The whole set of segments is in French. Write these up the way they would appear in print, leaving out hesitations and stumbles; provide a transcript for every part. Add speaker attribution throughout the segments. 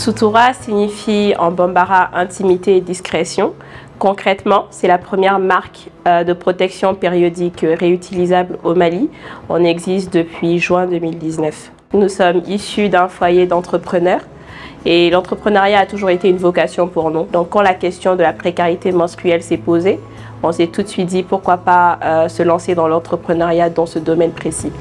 Speaker 1: Sutura signifie en bambara intimité et discrétion. Concrètement, c'est la première marque de protection périodique réutilisable au Mali. On existe depuis juin 2019. Nous sommes issus d'un foyer d'entrepreneurs et l'entrepreneuriat a toujours été une vocation pour nous. Donc quand la question de la précarité menstruelle s'est posée, on s'est tout de suite dit pourquoi pas se lancer dans l'entrepreneuriat dans ce domaine précis.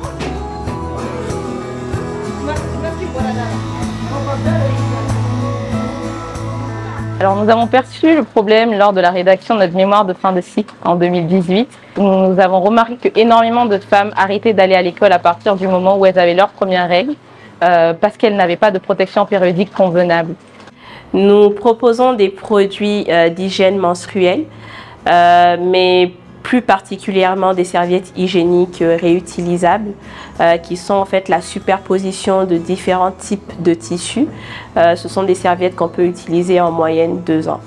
Speaker 2: Alors, nous avons perçu le problème lors de la rédaction de notre mémoire de fin de cycle en 2018. Nous avons remarqué qu'énormément de femmes arrêtaient d'aller à l'école à partir du moment où elles avaient leurs premières règles parce qu'elles n'avaient pas de protection périodique convenable.
Speaker 1: Nous proposons des produits d'hygiène menstruelle, mais plus particulièrement des serviettes hygiéniques réutilisables qui sont en fait la superposition de différents types de tissus. Ce sont des serviettes qu'on peut utiliser en moyenne 2 ans.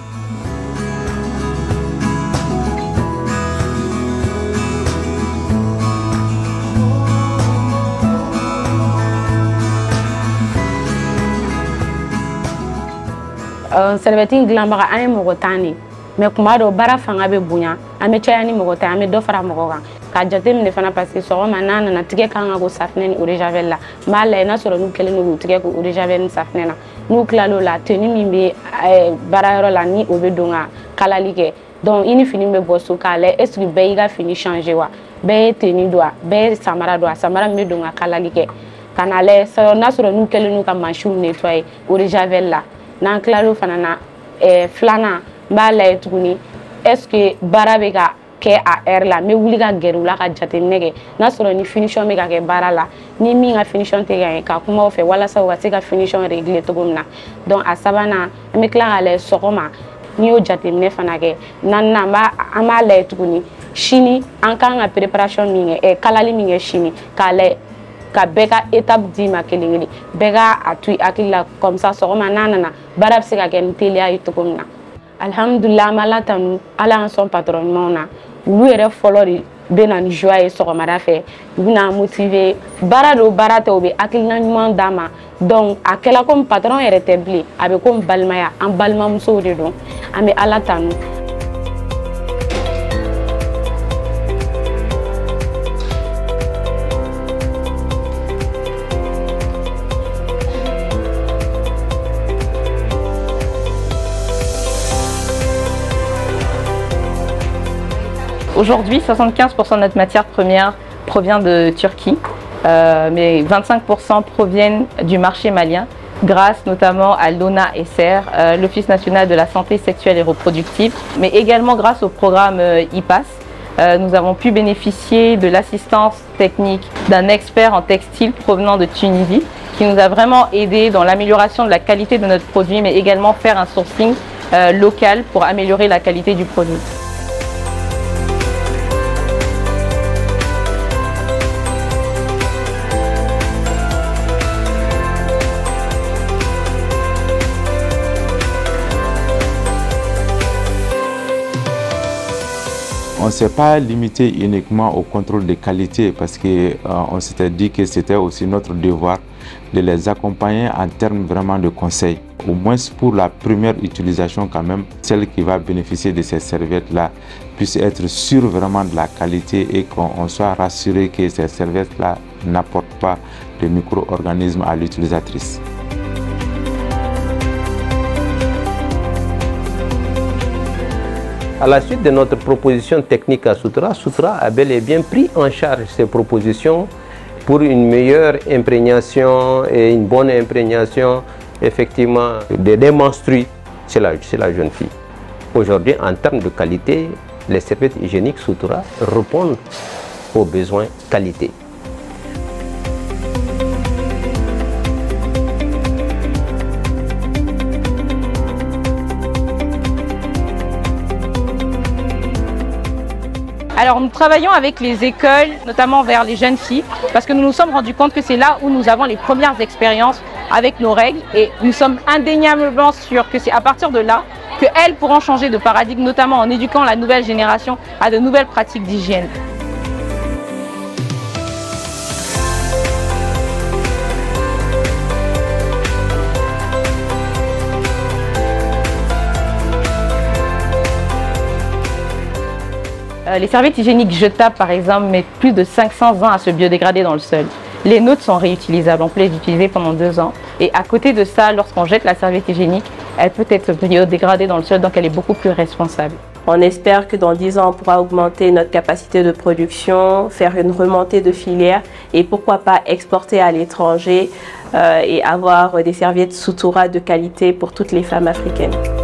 Speaker 3: Serviette glambaga an ye mɔgɔ tan de mais kuma dɔ baara fanga bɛ bonya an bɛ caya ni mɔgɔ tan an bɛ dɔ fara mɔgɔ kan k'a jateminɛ fana parce que sɔgɔma n'a nana tigɛ kan ka ko safinɛ ni eau de javel la n b'a lajɛ n'a sɔrɔ n'u kɛlen don k'u tigɛ ko eau de javel ni safinɛ na n'u tilal'o la tenue min bɛ baarayɔrɔ la ni o bɛ don ka kalali kɛ donc i ni fini bɛ bɔ so k'a lajɛ est ce que bɛɛ y'i ka fini changer wa bɛɛ ye tenue don wa bɛɛ ye samara don wa samara min bɛ don ka kalali kɛ ka n'a lajɛ n'a sɔrɔ n'u kɛlen don ka mansiw nettoyer eau de javel la n'an tilal'o fana na filanan n b'a lajɛ tuguni est ce que baara bɛ ka kɛ a heure la n bɛ wuli ka gɛrɛ u la ka jateminɛ kɛ n'a sɔrɔ ni finition bɛ ka kɛ baara la ni min ka finition tɛ ka ɲɛ ka kuma u fɛ walasa u ka se ka finition régler cogo min na donc a sabanan an bɛ tila k'a lajɛ sɔgɔma n'i y'o jateminɛ fana kɛ naaninan an b'a lajɛ tuguni sini an kan ka préparation min kɛ kalali min kɛ sini k'a lajɛ ka bɛɛ ka étape d'i ma kelen kelen bɛɛ ka a to i hakili la comme ça sɔgɔma n'a nana baara bɛ se ka kɛ ni teliya ye cogo min na alhamdulillah an bɛ ala tanu ala y'an sɔn patron ɲumanw na olu yɛrɛ fɔlɔ de bɛ na ni joie ye sɔgɔmada fɛ u bɛ na motiver baara do baara tɛ u bɛ hakilina ɲuman d'a ma donc a kɛla comme patron yɛrɛ tɛ bilen a bɛ comme balimaya an balimamusow de don an bɛ ala tanu.
Speaker 2: Aujourd'hui, 75% de notre matière première provient de Turquie, mais 25% proviennent du marché malien, grâce notamment à l'ONA-SR, l'Office national de la santé sexuelle et reproductive, mais également grâce au programme IPAS. Nous avons pu bénéficier de l'assistance technique d'un expert en textile provenant de Tunisie, qui nous a vraiment aidé dans l'amélioration de la qualité de notre produit, mais également faire un sourcing local pour améliorer la qualité du produit.
Speaker 4: On ne s'est pas limité uniquement au contrôle de qualité parce qu'on s'était dit que c'était aussi notre devoir de les accompagner en termes vraiment de conseils. Au moins pour la première utilisation quand même, celle qui va bénéficier de ces serviettes-là puisse être sûre vraiment de la qualité et qu'on soit rassuré que ces serviettes-là n'apportent pas de micro-organismes à l'utilisatrice.
Speaker 5: À la suite de notre proposition technique à Sutura, Sutura a bel et bien pris en charge ces propositions pour une meilleure imprégnation et une bonne imprégnation effectivement des menstrues chez la jeune fille. Aujourd'hui, en termes de qualité, les serviettes hygiéniques Sutura répondent aux besoins qualité.
Speaker 2: Alors nous travaillons avec les écoles, notamment vers les jeunes filles, parce que nous nous sommes rendus compte que c'est là où nous avons les premières expériences avec nos règles et nous sommes indéniablement sûrs que c'est à partir de là qu'elles pourront changer de paradigme, notamment en éduquant la nouvelle génération à de nouvelles pratiques d'hygiène. Les serviettes hygiéniques jetables, par exemple, mettent plus de 500 ans à se biodégrader dans le sol. Les nôtres sont réutilisables, on peut les utiliser pendant 2 ans. Et à côté de ça, lorsqu'on jette la serviette hygiénique, elle peut être biodégradée dans le sol, donc elle est beaucoup plus responsable.
Speaker 1: On espère que dans 10 ans, on pourra augmenter notre capacité de production, faire une remontée de filière et pourquoi pas exporter à l'étranger et avoir des serviettes Soutoura de qualité pour toutes les femmes africaines.